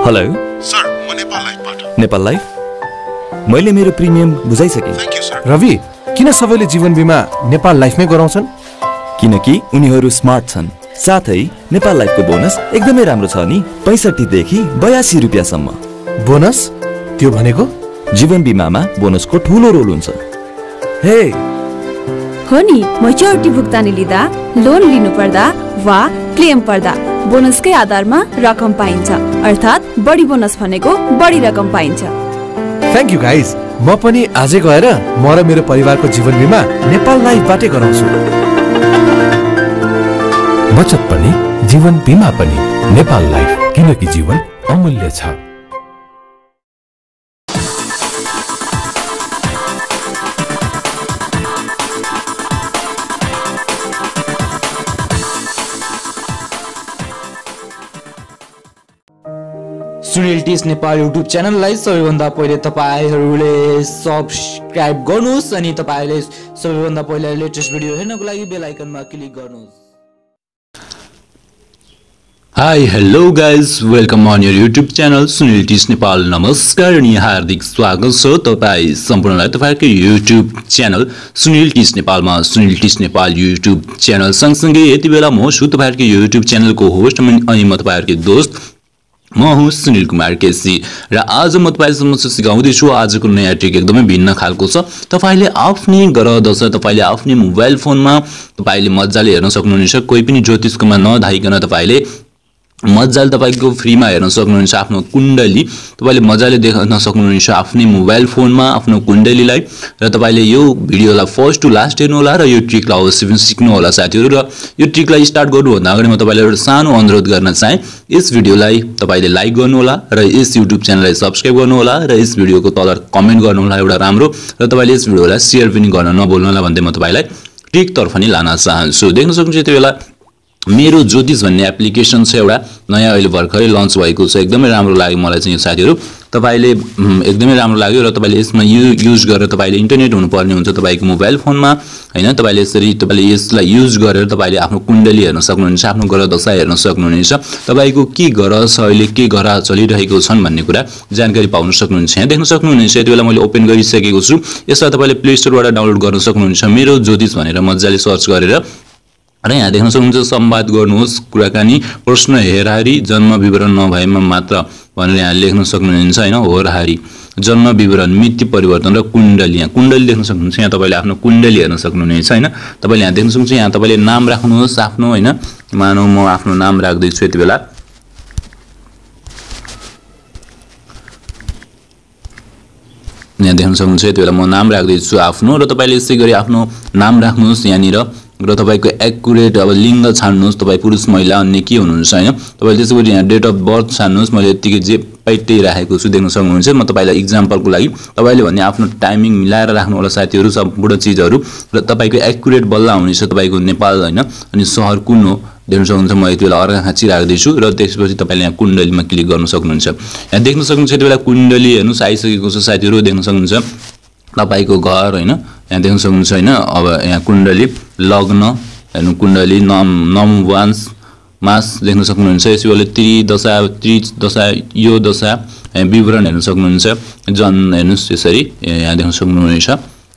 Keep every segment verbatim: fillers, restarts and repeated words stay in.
Hello sir, म Nepal लाइफबाट। Nepal life मैले मेरो प्रिमियम बुझाइसके। Thank you sir. रवि, किन सबैले जीवन बीमा नेपाल लाइफमै गराउँछन्? किनकि उनीहरू स्मार्ट छन्। साथै नेपाल लाइफको बोनस एकदमै राम्रो छ नि, पैंसठी देखि बयासी रुपियाँसम्म। बोनस? त्यो भनेको जीवन बीमामा बोनसको ठूलो रोल हुन्छ। हे हो नि, मैच्योरिटी भुक्तानी लिँदा, लोन लिनु पर्दा वा क्लेम पर्दा बोनसकै आधारमा रकम पाइन्छ। अर्थात् बढी बोनस भनेको बढी रकम पाइन्छ। Thank you guys. म पनि आजै गएर म र मेरो परिवारको जीवन बीमा नेपाल लाइफबाटै गराउँछु। बचत पनि जीवन बीमा पनि नेपाल लाइफ, किनकि जीवन अमूल्य छ। सुनिल टिस नेपाल युट्युब च्यानललाई सबैभन्दा पहिले तपाईहरुले सब्स्क्राइब गर्नुस् अनि तपाईले सबैभन्दा पहिले लेटेस्ट भिडियो हेर्नको लागि बेल आइकनमा क्लिक गर्नुस्। Hi hello guys, welcome on your YouTube channel Sunil टिस नेपाल। नमस्कार अनि हार्दिक स्वागत छ तपाईँ सम्पूर्णलाई तपाईँको युट्युब च्यानल सुनिल टिस नेपालमा। सुनिल टिस नेपाल युट्युब च्यानल सँगसँगै यति बेला म छु तपाईँको युट्युब च्यानलको होस्ट अनि म तपाईँहरूको दोस्त म हुँ सुनिल कुमार केसी र आज म तपाईँ समक्ष सिकाउँदैछु आजको नयाँ ट्रिक एकदमै भिन्न खालको छ। तपाईले आफ्नै ग्रह दशा तपाईले आफ्नै मोबाइल फोनमा तपाईले मजाले हेर्न सक्नुहुनेछ। कोही पनि ज्योतिषकोमा नधाइकन तपाईले मजाले तपाईको फ्रीमा हेर्न सक्नुहुनेछ। आफ्नो कुण्डली तपाईले मजाले देख्न सक्नुहुनेछ आफ्नै मोबाइल फोनमा आफ्नो कुण्डलीलाई। र तपाईले यो भिडियोलाई फर्स्ट टु लास्ट हेर्नु होला र यो ट्रिकलाई अवश्य सिक्नु होला साथीहरु। र यो ट्रिकलाई स्टार्ट गर्नुभन्दा अगाडि म तपाईलाई एउटा सानो अनुरोध गर्न चाहे, यस भिडियोलाई तपाईले लाइक गर्नु होला र यस युट्युब च्यानललाई सब्स्क्राइब गर्नु होला र यस भिडियोको तल कमेन्ट गर्नु होला एउटा राम्रो, र तपाईले यस भिडियोलाई शेयर पनि गर्न नभुल्नु होला भन्दै म तपाईलाई ट्रिक तर्फ नि लान चाहन्छु। देख्न सक्नुहुन्छ यति बेला मेरो ज्योतिष भन्ने एप्लिकेसन छ, एउटा नयाँ अहिले भर्खरै लन्च भएको छ। एकदमै राम्रो लाग्यो मलाई चाहिँ यो साथीहरु। तपाईले एकदमै राम्रो लाग्यो र तपाईले यसमा यो युज गरेर तपाईले इन्टरनेट हुनुपर्ने हुन्छ तपाईको मोबाइल फोनमा हैन। तपाईले यसरी तपाईले यसलाई युज गरेर तपाईले आफ्नो कुण्डली हेर्न सक्नुहुनेछ, आफ्नो ग्रह दशा हेर्न सक्नुहुनेछ। तपाईको के ग्रह छ अहिले, के ग्रह चलिरहेको छन् भन्ने कुरा जानकारी पाउन सक्नुहुन्छ। यहाँ देख्न सक्नुहुनेछ यति बेला मैले ओपन गरिसकेको छु। यसलाई तपाईले प्ले स्टोरबाट डाउनलोड गर्न सक्नुहुनेछ। मेरो ज्योतिष भनेर मजाले सर्च गरेर र यहाँ देख्न सक्नुहुन्छ संवाद गर्नुहोस्, कुराकानी, प्रश्न हेरहारी, जन्म विवरण नभएमा मात्र भनेर यहाँ लेख्न सक्नुहुन्छ हैन। होरहारी, जन्म विवरण, मिति परिवर्तन र कुण्डली। यहाँ कुण्डली देख्न सक्नुहुन्छ। यहाँ तपाईले आफ्नो कुण्डली हेर्न सक्नुहुनेछ हैन। तपाईले यहाँ देख्न सक्नुहुन्छ। यहाँ तपाईले नाम राख्नुहोस् आफ्नो हैन। मानौ म आफ्नो नाम राख्दै छु यति बेला। यहाँ देख्न सक्नुहुन्छ यति बेला म नाम राख्दै छु आफ्नो, र तपाईले यसै गरी आफ्नो नाम राख्नुहोस् यहाँनिर र तपाईको एक्युरेट अब लिङ्ग छान्नुहोस्, तपाई पुरुष महिला अन्य के हुनुहुन्छ हैन। तपाईले त्यसैगरी यहाँ डेट अफ बर्थ छान्नुहोस्। मैले यतिकै जे पाइटै राखेको छु देख्न सक्नुहुन्छ। म तपाईलाई एक्जाम्पलको लागि तपाईले भन्ने आफ्नो टाइमिङ मिलाएर राख्नु होला साथीहरु सम्पूर्ण चीजहरु। र तपाईको एक्युरेट बल्ल आउनेछ तपाईको नेपाल हैन। अनि शहर कुन हो देख्न सक्नुहुन्छ। म यति बेला अर्घाखाँची राख्दै छु र त्यसपछि तपाईले यहाँ कुण्डलीमा क्लिक गर्न सक्नुहुन्छ। यहाँ देख्न सक्नुहुन्छ यति बेला कुण्डली हेर्नुस् आइसकेको छ साथीहरु। देख्न सक्नुहुन्छ तपाईको घर हैन। यहाँ देख्न सक्नुहुन्छ हैन। अब यहाँ कुण्डली, लग्न हेर्नु, कुण्डली, नम नमवंश, मास देख्न सक्नुहुन्छ। यसैले त्रि दशा, त्रि दशा, यो दशा विवरण हेर्न सक्नुहुन्छ। जन्म हेर्नुस् यसरी यहाँ देख्न सक्नुहुनेछ।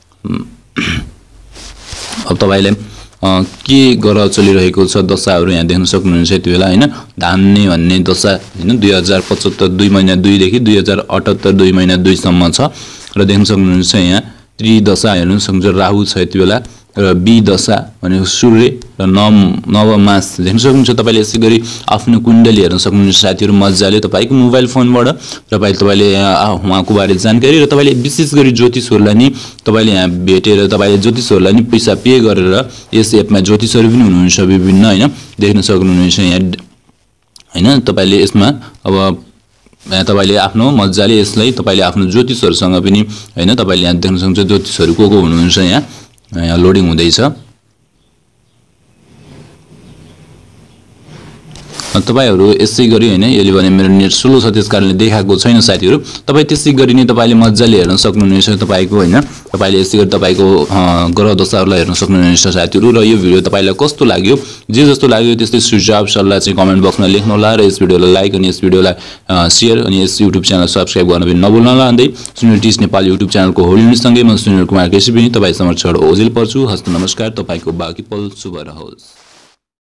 अब तपाईले के ग्रह चलिरहेको छ दशाहरु यहाँ देख्न सक्नुहुन्छ यति बेला हैन। धान्ने भन्ने दशा हैन दुई हजार पचहत्तर दुई महिना दुई देखि दुई हजार अठहत्तर दुई महिना दुई सम्म छ। र देख्न सक्नुहुन्छ यहाँ त्रि दशा हेर्नु सक्नुहुन्छ। राहु छ यति बेला र बी दशा भनेको सूर्य र नव नवमास देख्न सक्नुहुन्छ। तपाईले यसै गरी आफ्नो कुण्डली हेर्न सक्नुहुन्छ साथीहरु मजाले तपाईको मोबाइल फोनबाट। तपाईले तपाईले उहाँको बारे जानकारी र तपाईले विशेष गरी ज्योतिषहरुलाई नि तपाईले यहाँ भेटेर तपाईले ज्योतिषहरुलाई नि पैसा पे गरेर यस एपमा ज्योतिषहरु पनि हुनुहुन्छ विभिन्न हैन। देख्न सक्नुहुन्छ यहाँ हैन। तपाईले यसमा अब यहाँ तपाईले आफ्नो मजाले यसलाई तपाईले आफ्नो ज्योतिषहरुसँग पनि हैन तपाईले यहाँ देख्न सक्नुहुन्छ ज्योतिषहरु को को हुनुहुन्छ। यहाँ यहाँ लोडिङ हुँदैछ। तपाईहरु यसै गरी हैन यसले भने मेरो नेट स्लो छ त्यसकारणले देखाएको छैन साथीहरु तपाई त्यसै गरी नै तपाईले मज्जाले हेर्न सक्नुहुनेछ तपाईको हैन तपाईले यसै गरी तपाईको ग्रह दशाहरुलाई हेर्न सक्नुहुनेछ साथीहरु र यो भिडियो तपाईलाई कस्तो लाग्यो जे जस्तो लाग्यो त्यस्तै सुझाव सल्लाह चाहिँ कमेन्ट बक्समा लेख्नु होला र यस भिडियोलाई लाइक अनि यस भिडियोलाई शेयर अनि यस युट्युब च्यानल सब्स्क्राइब गर्न पनि नभुल्नु होला भन्दै सुनिल टिस नेपाल युट्युब च्यानलको होल्डिङ सँगै म सुनिल कुमार केसी पनि तपाई समक्ष ओझेल पर्छु हस्त नमस्कार तपाईको बाँकी पल शुभ रहोस्।